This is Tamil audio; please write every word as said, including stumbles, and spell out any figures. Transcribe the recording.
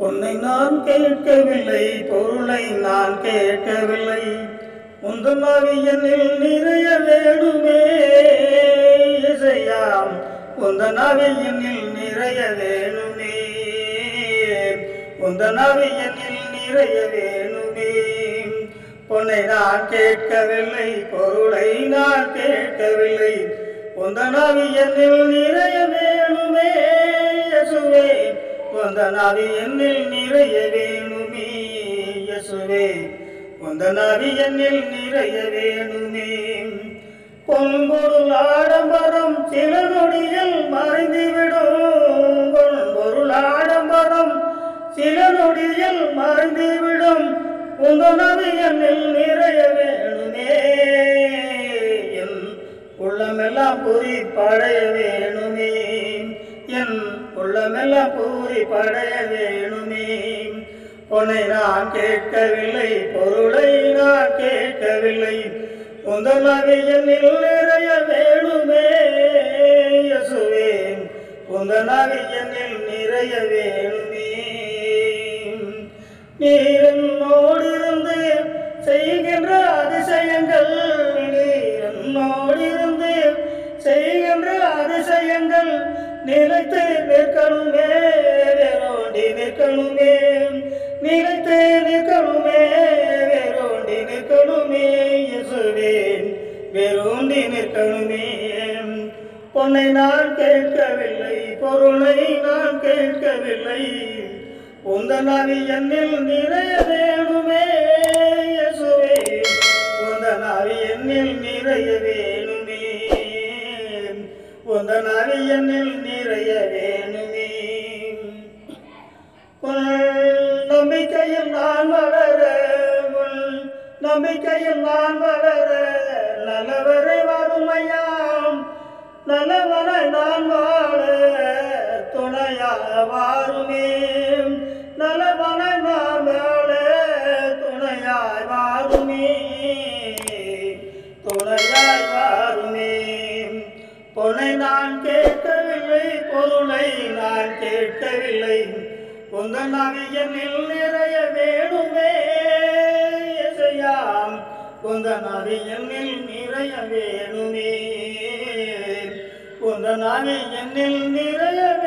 பொன்னை நான் கேட்கவில்லை, பொருளை நான் கேட்கவில்லை. உந்தன் ஆவியனில் நிறைய வேணுமே இசையா, உந்தன் ஆவியனில் நிறைய வேணுமே, உந்தன் ஆவியனில் நிறைய வேணுமே. பொன்னை நான் கேட்கவில்லை, பொருளை நான் கேட்கவில்லை. உந்தன் ஆவியனில் நிறைய வேணுமே இயேசுவே, உந்தன் ஆவியனில் நிறைய வேணுமே இயேசுவே, உந்தன் ஆவியனில் நிறைய வேணுமே. பொன்பொருள் ஆடம்பரம் சில நொடியில் மறைந்துவிடும், பொன்பொருள் ஆடம்பரம் சில நொடியில் மறைந்துவிடும். உந்தன் ஆவியனில் நிறைய வேணுமே, என் உள்ளமெல்லாம் பூரி படைய வேணுமே, என் உள்ளமெல்லாம் பூரி படைய வேணுமே. பொன்னை நான் கேட்கவில்லை, பொருளை நான் கேட்கவில்லை. உந்தன் ஆவியனில் நிறைய வேணுமே இயேசுவே, உந்தன் ஆவியனில் நிறைய வேணுமே. நீர் என்னோடு இருந்து செய்கின்ற அதிசயங்கள், நீர் என்னோடு இருந்து செய்கின்ற அதிசயங்கள் நிலைத்து நிற்கணுமே, வேரோண்டி நிற்கணுமே, நிலைத்து நிற்கணுமே, வேரோண்டி நிற்கணுமே இயேசுவே, வேரோண்டி நிற்கணுமே. பொன்னை நான் கேட்கவில்லை, பொருளை நான் கேட்கவில்லை. உந்தன் ஆவியனில் நிறைய வேணுமே இயேசுவே, உந்தன் ஆவியனில் நிறைய வேணுமே, உந்தன் ஆவியனில் நிறைய வேணுமே. உன் நம்பிக்கையில் நான் வளர, உன் நம்பிக்கையில் நான் வளர, நல்லவரை வறுமையாம் நல்லவரை நான் வாழ துணையா வாருமே, நல்லவனை நான் வாழ துணையாய் வாருமே, துணையாய் வாருமே. பொன்னை நான் கேட்கவில்லை, பொருளை நான் கேட்கவில்லை. உந்தன் ஆவியனில் நிறைய வேணுமே இசையா, உந்தன் ஆவியனில் நிறைய வேணுமே, உந்தன் ஆவியனில் நிறைய